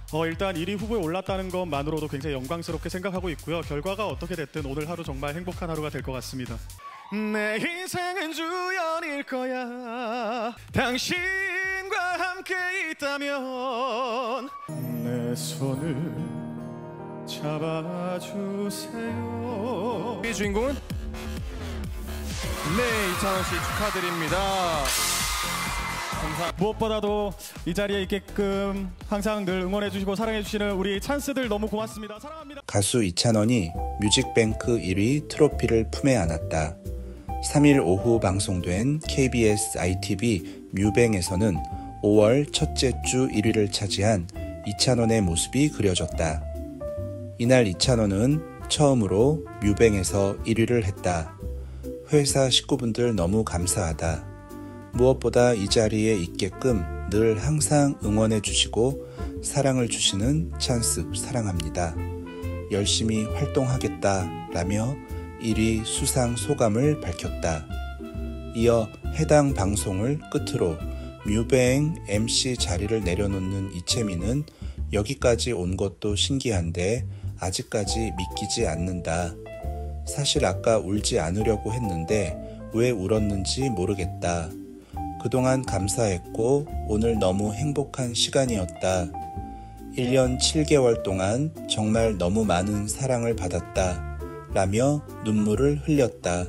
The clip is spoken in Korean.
일단 1위 후보에 올랐다는 것만으로도 굉장히 영광스럽게 생각하고 있고요. 결과가 어떻게 됐든 오늘 하루 정말 행복한 하루가 될 것 같습니다. 내 인생은 주연일 거야. 당신과 함께 있다면 내 손을 잡아주세요. 이 주인공은 네, 이찬원 씨 축하드립니다. 무엇보다도 이 자리에 있게끔 항상 늘 응원해주시고 사랑해주시는 우리 찬스들 너무 고맙습니다. 사랑합니다. 가수 이찬원이 뮤직뱅크 1위 트로피를 품에 안았다. 3일 오후 방송된 KBS ITV 뮤뱅에서는 5월 첫째 주 1위를 차지한 이찬원의 모습이 그려졌다. 이날 이찬원은 처음으로 뮤뱅에서 1위를 했다. 회사 식구분들 너무 감사하다. 무엇보다 이 자리에 있게끔 늘 항상 응원해 주시고 사랑을 주시는 찬스 사랑합니다. 열심히 활동하겠다 라며 1위 수상 소감을 밝혔다. 이어 해당 방송을 끝으로 뮤뱅 MC 자리를 내려놓는 이채민은 여기까지 온 것도 신기한데 아직까지 믿기지 않는다. 사실 아까 울지 않으려고 했는데 왜 울었는지 모르겠다. 그동안 감사했고 오늘 너무 행복한 시간이었다. 1년 7개월 동안 정말 너무 많은 사랑을 받았다. 라며 눈물을 흘렸다.